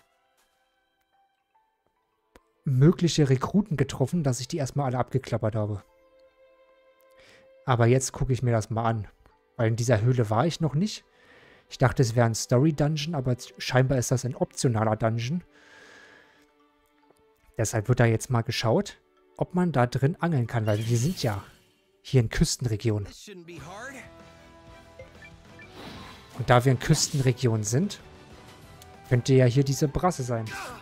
mögliche Rekruten getroffen, dass ich die erstmal alle abgeklappert habe. Aber jetzt gucke ich mir das mal an. Weil in dieser Höhle war ich noch nicht. Ich dachte, es wäre ein Story-Dungeon, aber scheinbar ist das ein optionaler Dungeon. Deshalb wird da jetzt mal geschaut, ob man da drin angeln kann, weil wir sind ja hier in Küstenregionen. Und da wir in Küstenregionen sind, könnte ja hier diese Brasse sein.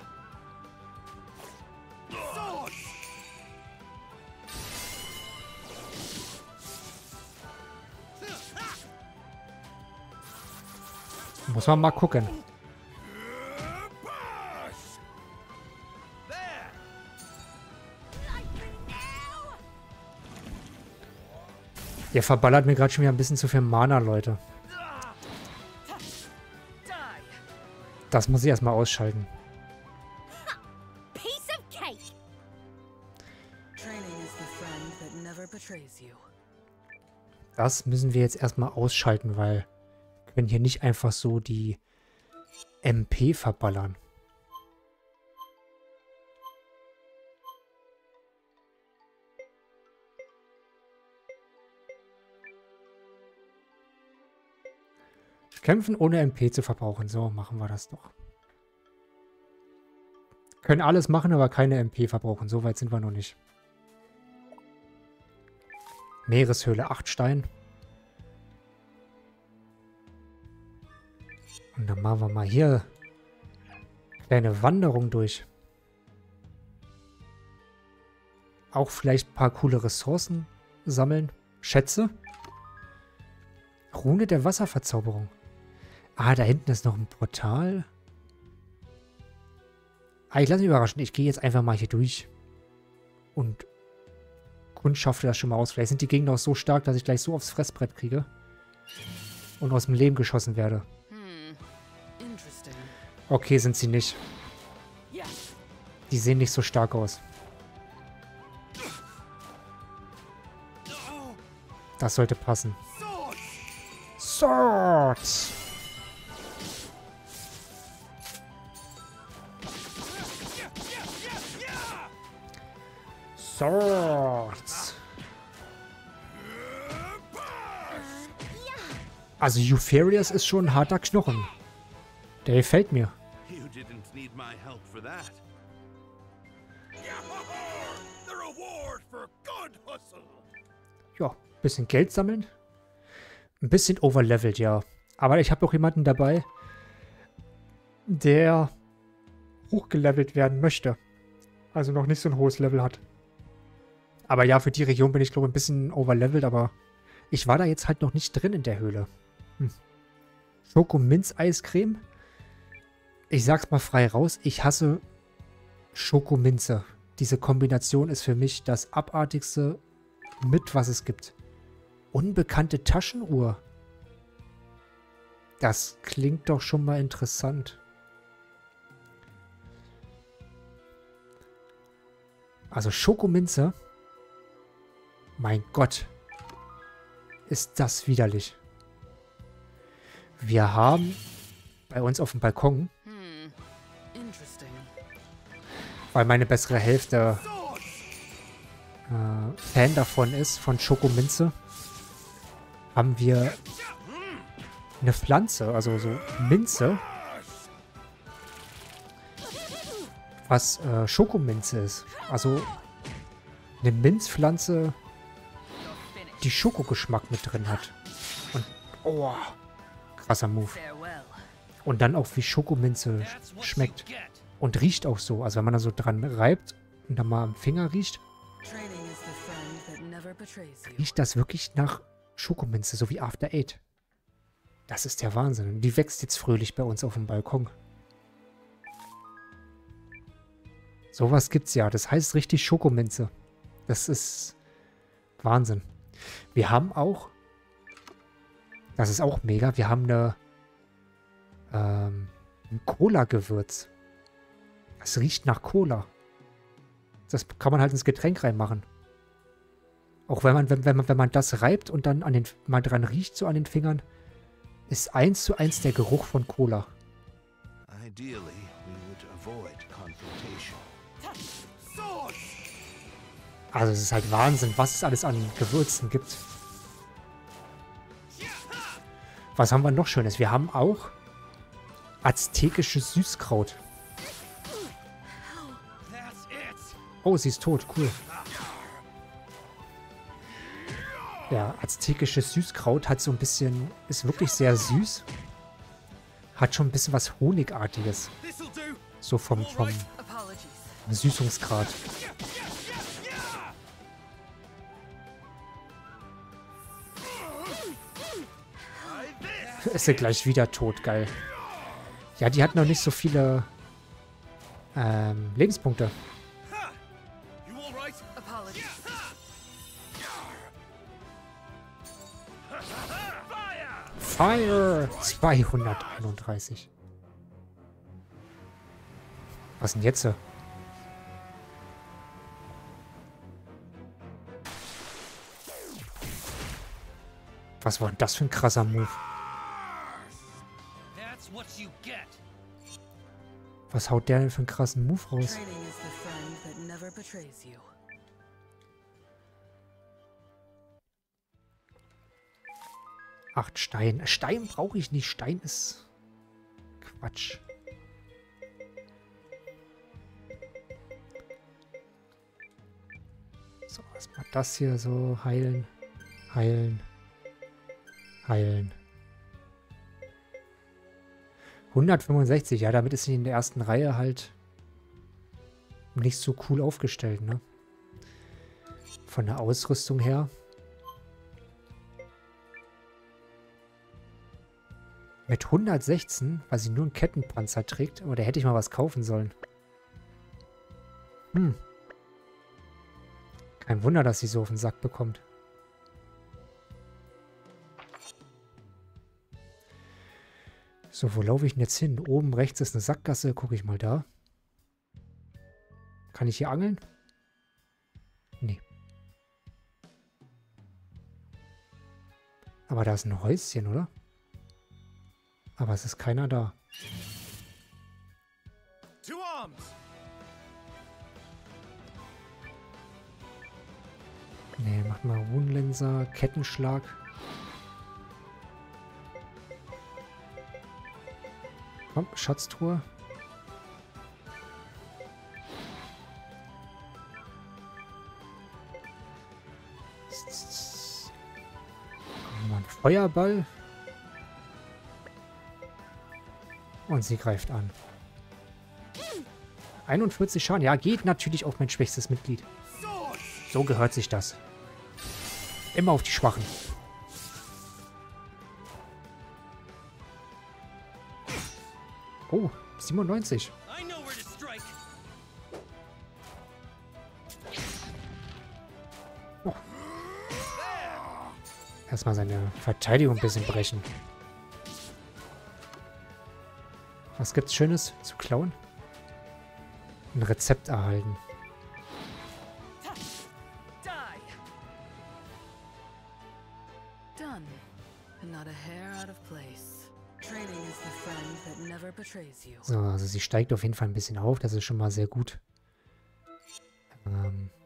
Muss man mal gucken. Der verballert mir gerade schon wieder ein bisschen zu viel Mana, Leute. Das muss ich erstmal ausschalten. Das müssen wir jetzt erstmal ausschalten, weil wir können hier nicht einfach so die M P verballern. Kämpfen ohne M P zu verbrauchen. So, machen wir das doch. Können alles machen, aber keine M P verbrauchen. So weit sind wir noch nicht. Meereshöhle, acht Stein. Und dann machen wir mal hier kleine Wanderung durch. Auch vielleicht ein paar coole Ressourcen sammeln. Schätze. Rune der Wasserverzauberung. Ah, da hinten ist noch ein Portal. Ah, ich lasse mich überraschen. Ich gehe jetzt einfach mal hier durch. Und kundschafte das schon mal aus. Vielleicht sind die Gegner auch so stark, dass ich gleich so aufs Fressbrett kriege. Und aus dem Leben geschossen werde. Okay, sind sie nicht. Die sehen nicht so stark aus. Das sollte passen. Swords! Swords! Also Eupharius ist schon ein harter Knochen. Der gefällt mir. Ja, bisschen Geld sammeln. Ein bisschen overlevelt, ja. Aber ich habe auch jemanden dabei, der hochgelevelt werden möchte. Also noch nicht so ein hohes Level hat. Aber ja, für die Region bin ich, glaube ich, ein bisschen overlevelt, aber ich war da jetzt halt noch nicht drin in der Höhle. Hm. Schoko-Minz-Eiscreme. Ich sag's mal frei raus, ich hasse Schokominze. Diese Kombination ist für mich das abartigste mit, was es gibt. Unbekannte Taschenuhr. Das klingt doch schon mal interessant. Also Schokominze. Mein Gott. Ist das widerlich. Wir haben bei uns auf dem Balkon, weil meine bessere Hälfte äh, Fan davon ist, von Schokominze, haben wir eine Pflanze, also so Minze, was äh, Schokominze ist. Also eine Minzpflanze, die Schokogeschmack mit drin hat. Und, oh, krasser Move. Und dann auch wie Schokominze schmeckt. Und riecht auch so. Also wenn man da so dran reibt und dann mal am Finger riecht, riecht das wirklich nach Schokominze, so wie After Eight. Das ist der Wahnsinn. Die wächst jetzt fröhlich bei uns auf dem Balkon. Sowas gibt's ja. Das heißt richtig Schokominze. Das ist Wahnsinn. Wir haben auch, das ist auch mega, wir haben eine, ähm, ein Cola-Gewürz. Das riecht nach Cola. Das kann man halt ins Getränk reinmachen. Auch wenn man, wenn, wenn man, wenn man das reibt und dann an den, mal dran riecht, so an den Fingern, ist eins zu eins der Geruch von Cola. Ideally, we would avoid confrontation. Also es ist halt Wahnsinn, was es alles an Gewürzen gibt. Was haben wir noch Schönes? Wir haben auch aztekisches Süßkraut. Oh, sie ist tot. Cool. Ja, aztekisches Süßkraut hat so ein bisschen, ist wirklich sehr süß. Hat schon ein bisschen was Honigartiges. So vom, vom Süßungsgrad. Ist sie gleich wieder tot, geil. Ja, die hat noch nicht so viele ähm, Lebenspunkte. Fire! zweihunderteinunddreißig. Was denn jetzt? Was war denn das für ein krasser Move? Was haut der denn für einen krassen Move raus? Acht Stein. Stein brauche ich nicht. Stein ist Quatsch. So, erstmal das hier so heilen. Heilen. Heilen. hundertfünfundsechzig, ja, damit ist sie in der ersten Reihe halt nicht so cool aufgestellt, ne? Von der Ausrüstung her. Mit hundertsechzehn, weil sie nur einen Kettenpanzer trägt, aber da hätte ich mal was kaufen sollen. Hm. Kein Wunder, dass sie so auf den Sack bekommt. So, wo laufe ich denn jetzt hin? Oben rechts ist eine Sackgasse. Gucke ich mal da. Kann ich hier angeln? Nee. Aber da ist ein Häuschen, oder? Aber es ist keiner da. Nee, macht mal Runenlenser, Kettenschlag. Komm, Schatztruhe. Mal ein Feuerball. Und sie greift an. einundvierzig Schaden. Ja, geht natürlich auf mein schwächstes Mitglied. So gehört sich das. Immer auf die Schwachen. Oh, siebenundneunzig. Oh. Erstmal seine Verteidigung ein bisschen brechen. Was gibt's Schönes zu klauen? Ein Rezept erhalten. So, also sie steigt auf jeden Fall ein bisschen auf. Das ist schon mal sehr gut. Ähm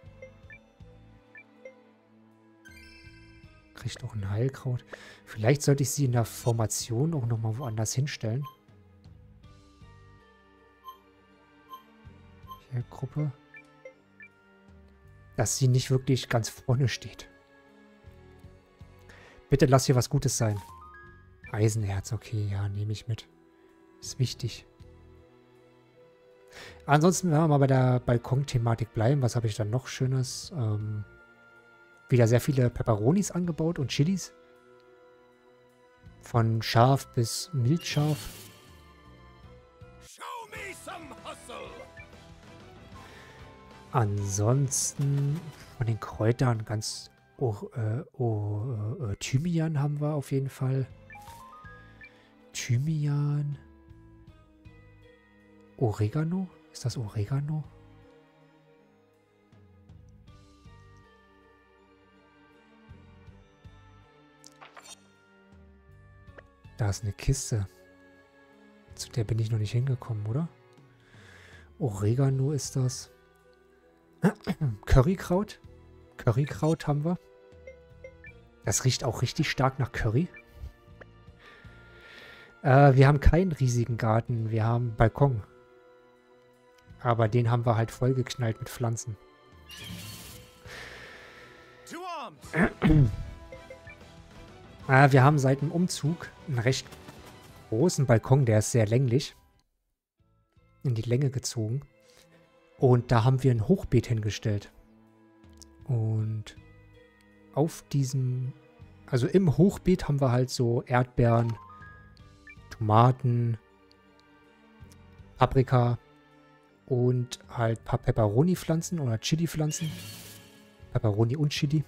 Kriegt auch ein Heilkraut. Vielleicht sollte ich sie in der Formation auch nochmal woanders hinstellen. Hier, Gruppe. Dass sie nicht wirklich ganz vorne steht. Bitte lass hier was Gutes sein. Eisenerz, okay, ja, nehme ich mit. Ist wichtig. Ansonsten, wenn wir mal bei der Balkon-Thematik bleiben, was habe ich dann noch Schönes? Ähm, wieder sehr viele Peperonis angebaut und Chilis. Von scharf bis mildscharf. Ansonsten von den Kräutern ganz... Oh, äh, oh, äh, Thymian haben wir auf jeden Fall. Thymian. Oregano? Ist das Oregano? Da ist eine Kiste. Zu der bin ich noch nicht hingekommen, oder? Oregano ist das. Currykraut. Currykraut haben wir. Das riecht auch richtig stark nach Curry. Äh, wir haben keinen riesigen Garten. Wir haben einen Balkon. Aber den haben wir halt vollgeknallt mit Pflanzen. äh, wir haben seit dem Umzug einen recht großen Balkon. Der ist sehr länglich. In die Länge gezogen. Und da haben wir ein Hochbeet hingestellt. Und auf diesem, also im Hochbeet haben wir halt so Erdbeeren, Tomaten, Paprika und halt ein paar Peperoni-Pflanzen oder Chili-Pflanzen. Peperoni und Chili.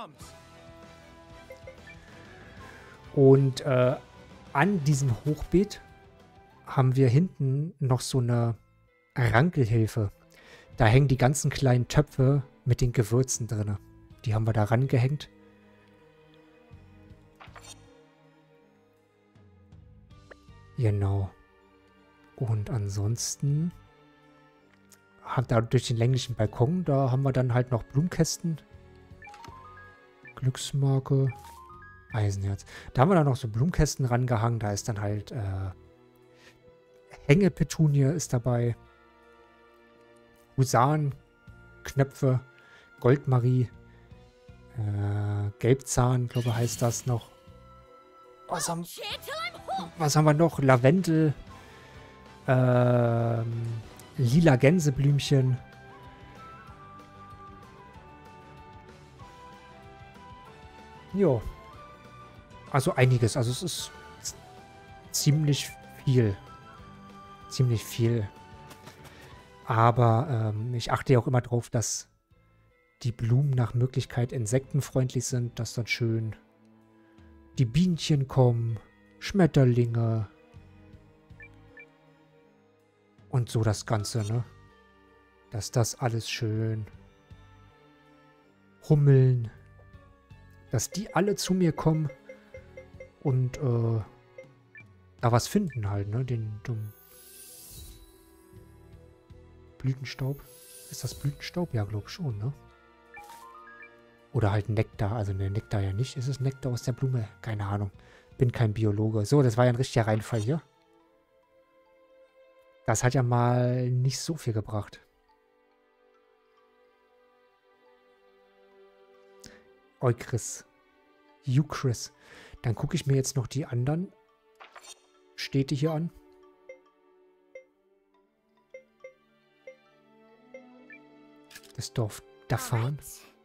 Und äh, an diesem Hochbeet haben wir hinten noch so eine Rankelhilfe. Da hängen die ganzen kleinen Töpfe mit den Gewürzen drin. Die haben wir da rangehängt. Genau. Und ansonsten hat da durch den länglichen Balkon, da haben wir dann halt noch Blumenkästen. Glücksmarke. Eisenherz. Da haben wir dann noch so Blumenkästen rangehangen. Da ist dann halt äh, Hängepetunie ist dabei. Husarenknöpfe, Goldmarie, äh, Gelbzahn, glaube ich, heißt das noch. Was haben, was haben wir noch? Lavendel, ähm, lila Gänseblümchen. Jo. Also einiges. Also es ist ziemlich viel. Ziemlich viel. Aber ähm, ich achte ja auch immer drauf, dass die Blumen nach Möglichkeit insektenfreundlich sind, dass dann schön die Bienchen kommen, Schmetterlinge und so das Ganze, ne? Dass das alles schön Hummeln, dass die alle zu mir kommen und äh, da was finden halt, ne? Den, den Blütenstaub. Ist das Blütenstaub? Ja, glaube ich schon, ne? Oder halt Nektar. Also ne, Nektar ja nicht. Ist es Nektar aus der Blume? Keine Ahnung. Bin kein Biologe. So, das war ja ein richtiger Reinfall hier. Das hat ja mal nicht so viel gebracht. Eukris. Euchris. Dann gucke ich mir jetzt noch die anderen Städte hier an. Das Dorf Dafan.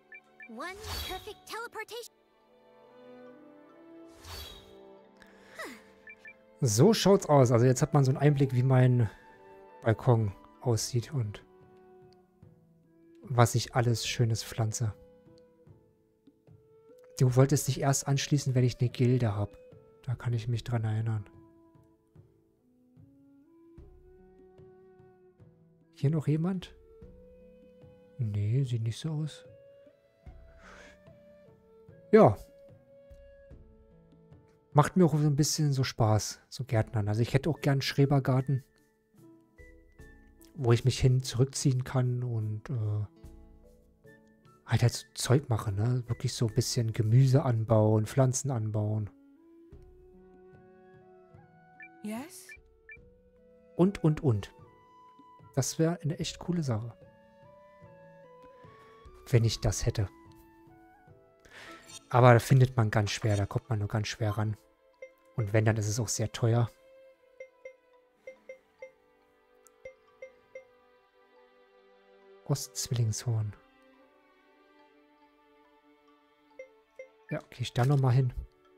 So schaut's aus. Also jetzt hat man so einen Einblick, wie mein Balkon aussieht und was ich alles Schönes pflanze. Du wolltest dich erst anschließen, wenn ich eine Gilde habe. Da kann ich mich dran erinnern. Hier noch jemand? Nee, sieht nicht so aus. Ja. Macht mir auch so ein bisschen so Spaß, so Gärtnern. Also ich hätte auch gern einen Schrebergarten, wo ich mich hin zurückziehen kann und äh, halt halt so Zeug mache, ne? Wirklich so ein bisschen Gemüse anbauen, Pflanzen anbauen. Yes? Und, und, und. Das wäre eine echt coole Sache. Wenn ich das hätte. Aber da findet man ganz schwer, da kommt man nur ganz schwer ran. Und wenn, dann ist es auch sehr teuer. Ostzwillingshorn. Ja, gehe ich da nochmal hin.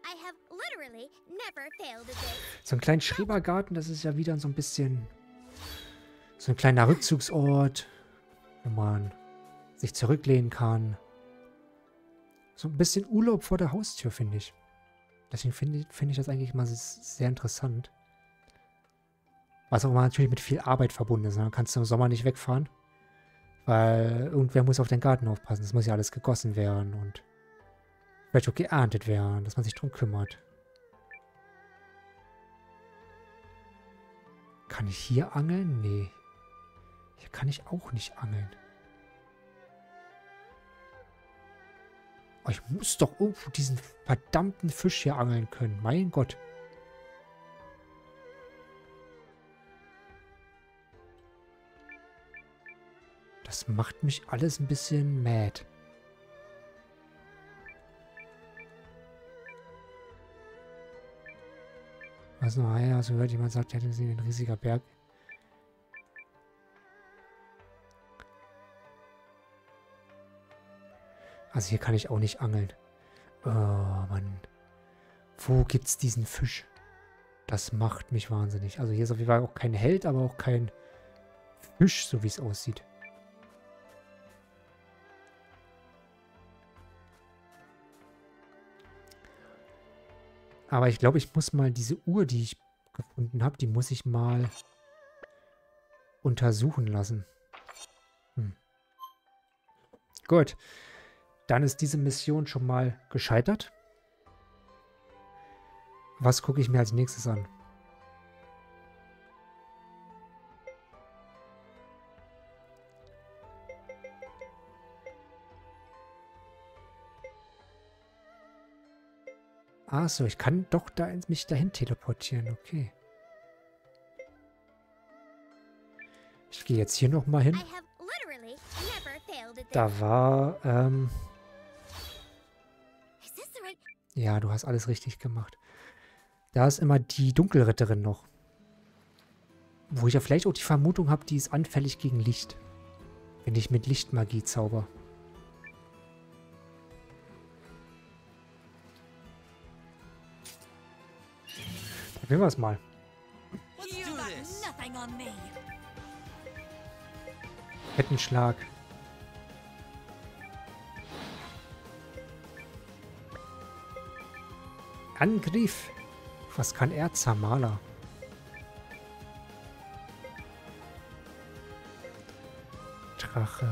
So einen kleinen Schrebergarten, das ist ja wieder so ein bisschen so ein kleiner Rückzugsort, wo man sich zurücklehnen kann. So ein bisschen Urlaub vor der Haustür, finde ich. Deswegen finde ich, find ich das eigentlich mal sehr interessant. Was auch immer natürlich mit viel Arbeit verbunden ist. Dann kannst du im Sommer nicht wegfahren. Weil irgendwer muss auf den Garten aufpassen. Das muss ja alles gegossen werden und vielleicht auch geerntet werden, dass man sich drum kümmert. Kann ich hier angeln? Nee. Hier kann ich auch nicht angeln. Oh, ich muss doch irgendwo diesen verdammten Fisch hier angeln können. Mein Gott. Das macht mich alles ein bisschen mad. Was noch? Ja, so hört jemand sagt, hätte sie ein riesiger Berg. Also hier kann ich auch nicht angeln. Oh, Mann. Wo gibt's diesen Fisch? Das macht mich wahnsinnig. Also hier ist auf jeden Fall auch kein Held, aber auch kein Fisch, so wie es aussieht. Aber ich glaube, ich muss mal diese Uhr, die ich gefunden habe, die muss ich mal untersuchen lassen. Hm. Gut. Dann ist diese Mission schon mal gescheitert. Was gucke ich mir als nächstes an? Ach so, ich kann doch da mich dahin teleportieren. Okay. Ich gehe jetzt hier nochmal hin. Da war, ähm... ja, du hast alles richtig gemacht. Da ist immer die Dunkelritterin noch. Wo ich ja vielleicht auch die Vermutung habe, die ist anfällig gegen Licht. Wenn ich mit Lichtmagie zauber. Probieren wir es mal. Kettenschlag. Angriff. Was kann er? Zermaler. Drache.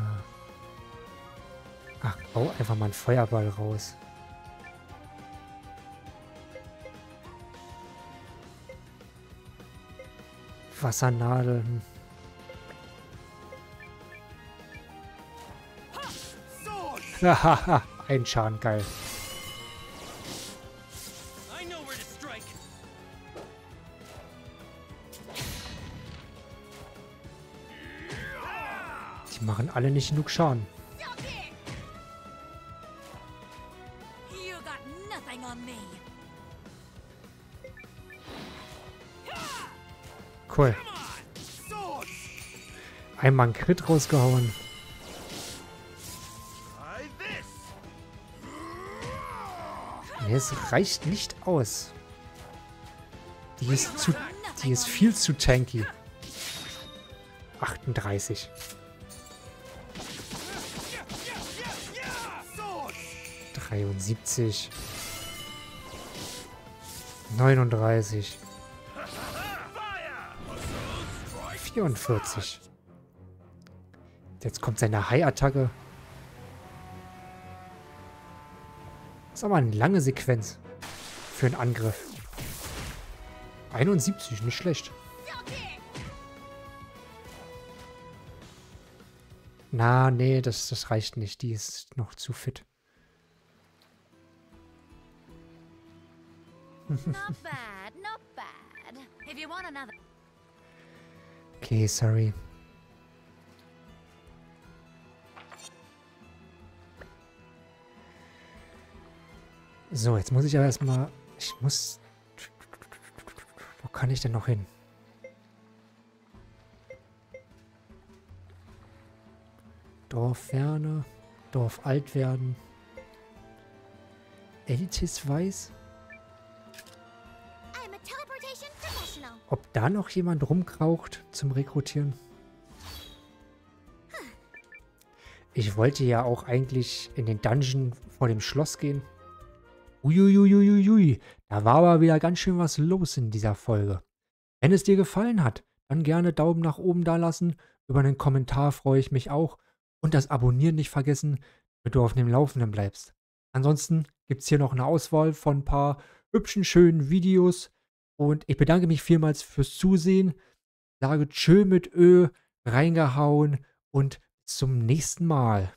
Ach, bau einfach mal einen Feuerball raus. Wassernadeln. Hahaha, ein Schaden, geil. Die machen alle nicht genug Schaden. Cool. Einmal einen Crit rausgehauen. Nee, es reicht nicht aus. Die ist zu, die ist viel zu tanky. achtunddreißig. dreiundsiebzig. neununddreißig. vierundvierzig. Jetzt kommt seine High-Attacke. Das ist aber eine lange Sequenz für einen Angriff. einundsiebzig, nicht schlecht. Na, nee, das, das reicht nicht. Die ist noch zu fit. Not bad, not bad. If you want another. Okay, sorry. So, jetzt muss ich aber erstmal... Ich muss... Wo kann ich denn noch hin? Dorf Ferne. Dorf alt werden. Eltis weiß. Ob da noch jemand rumkraucht zum Rekrutieren? ich wollte ja auch eigentlich in den Dungeon vor dem Schloss gehen. Uiuiuiuiui, da war aber wieder ganz schön was los in dieser Folge. Wenn es dir gefallen hat, dann gerne Daumen nach oben da lassen. Über einen Kommentar freue ich mich auch. Und das Abonnieren nicht vergessen, damit du auf dem Laufenden bleibst. Ansonsten gibt es hier noch eine Auswahl von ein paar hübschen, schönen Videos. Und ich bedanke mich vielmals fürs Zusehen. Sage Tschö mit Ö, reingehauen und bis zum nächsten Mal.